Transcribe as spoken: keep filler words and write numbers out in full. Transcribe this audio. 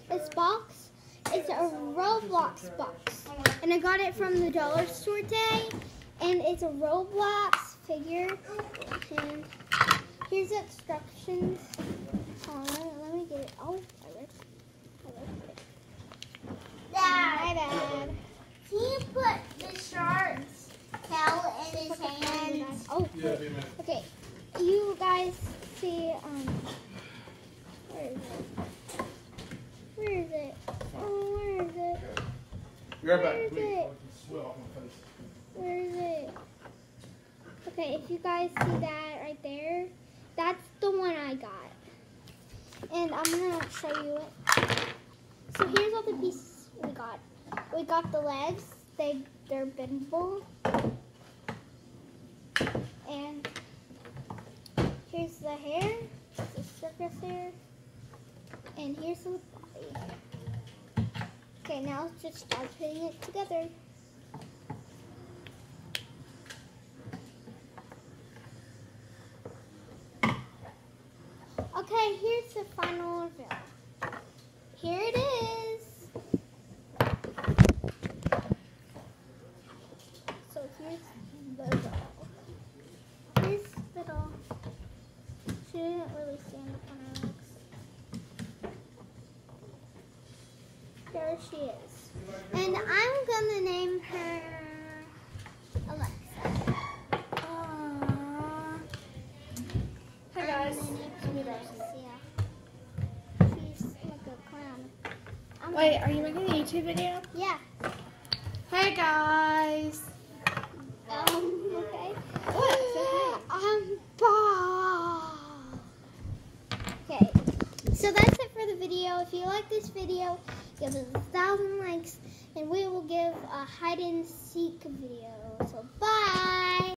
this box. It's a Roblox box. And I got it from the dollar store today. And it's a Roblox figure. And here's the instructions. Hold on, let me get it. Oh, I ripped I ripped it. Dad, My bad. can you put the shark's tail in his Put the hand? hand. Oh, Yeah, be a minute. okay. You guys see, um, where is it? Where is it? Oh, where is it? Be right Where back. is Please. it? Sweat off my face. Where is it? Okay, if you guys see that right there, that's the one I got. And I'm gonna show you it. So here's all the pieces we got. We got the legs. They they're bendable. And here's the hair, the circus hair. And here's the body. Okay, now let's just start putting it together. Okay, here's the final reveal. Here it is. So here's the doll. Here's the doll. She didn't really stand up on her legs. There she is. And I'm gonna name her Alexa. Aww. Hi guys. She's like a clown. I'm Wait, are you making a YouTube video? Yeah. Hey guys. Um, okay. What? Say hi. I'm Bob. Okay. So that's it for the video. If you like this video, give us a thousand likes and we will give a hide and seek video. So bye.